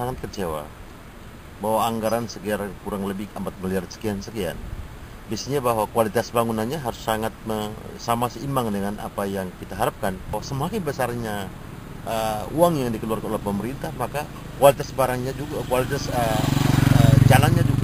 sangat kecewa bahwa anggaran sekitar kurang lebih 4 miliar sekian. Biasanya bahwa kualitas bangunannya harus sangat sama seimbang dengan apa yang kita harapkan. Semakin besarnya uang yang dikeluarkan oleh pemerintah, maka kualitas barangnya juga, kualitas jalannya juga